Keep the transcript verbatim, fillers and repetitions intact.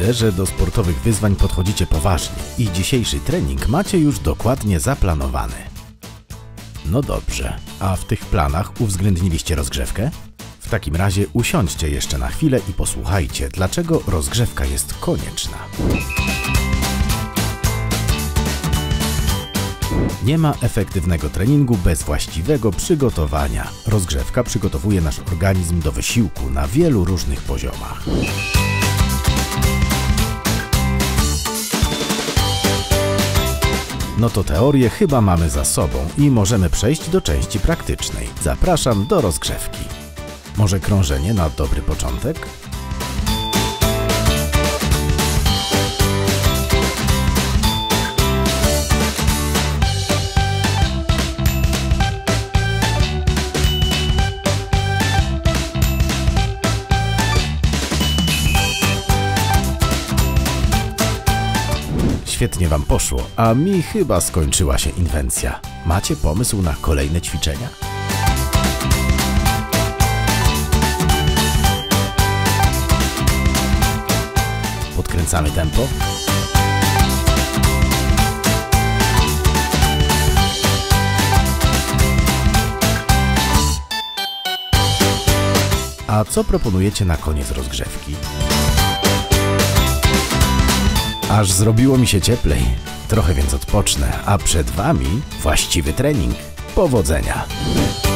Widzę, że do sportowych wyzwań podchodzicie poważnie i dzisiejszy trening macie już dokładnie zaplanowany. No dobrze, a w tych planach uwzględniliście rozgrzewkę? W takim razie usiądźcie jeszcze na chwilę i posłuchajcie, dlaczego rozgrzewka jest konieczna. Nie ma efektywnego treningu bez właściwego przygotowania. Rozgrzewka przygotowuje nasz organizm do wysiłku na wielu różnych poziomach. No to teorię chyba mamy za sobą i możemy przejść do części praktycznej. Zapraszam do rozgrzewki. Może krążenie na dobry początek? Świetnie Wam poszło, a mi chyba skończyła się inwencja. Macie pomysł na kolejne ćwiczenia? Podkręcamy tempo. A co proponujecie na koniec rozgrzewki? Aż zrobiło mi się cieplej. Trochę więc odpocznę, a przed Wami właściwy trening. Powodzenia!